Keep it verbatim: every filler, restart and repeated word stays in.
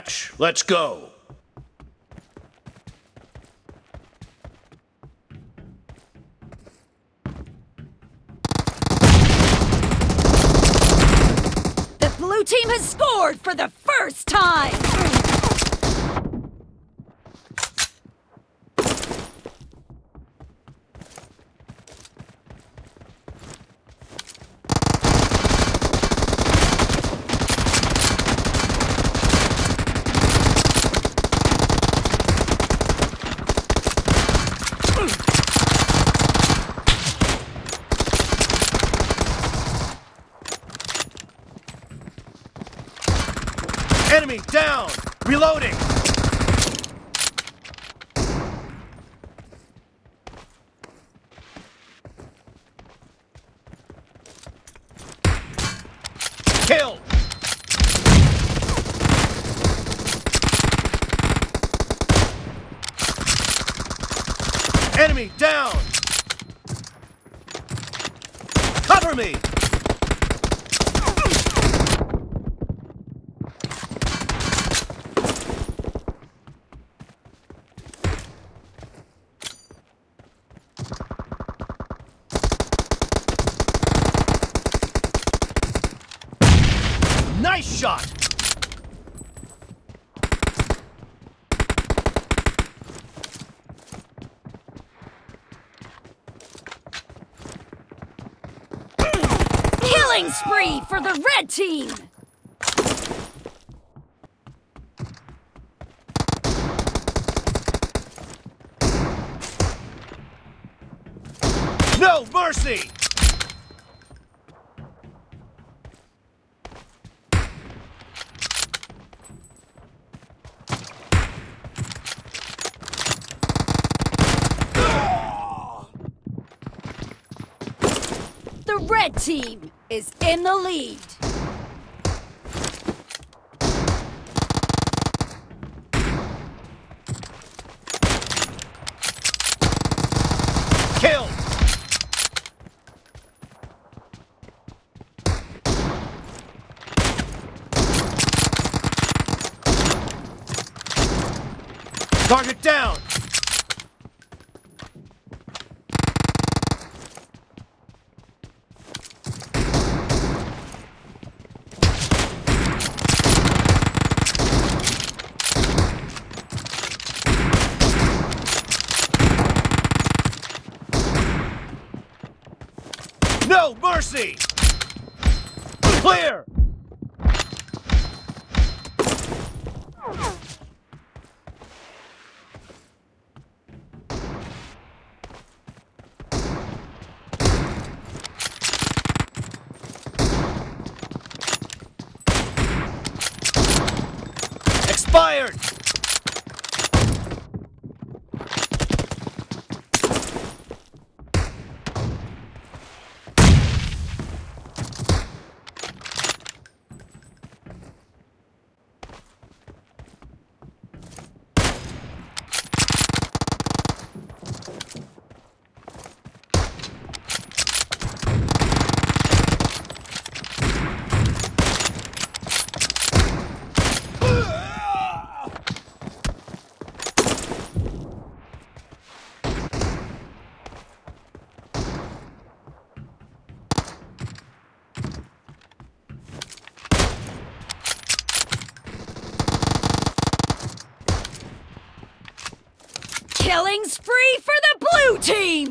match. Let's go. The blue team has scored for the first time! Enemy down! Reloading! Kill! Enemy down! Cover me! Nice shot! Killing spree for the red team! No mercy! The red team is in the lead. Kill! Target down! No mercy! Clear! Expired! Killing spree for the blue team!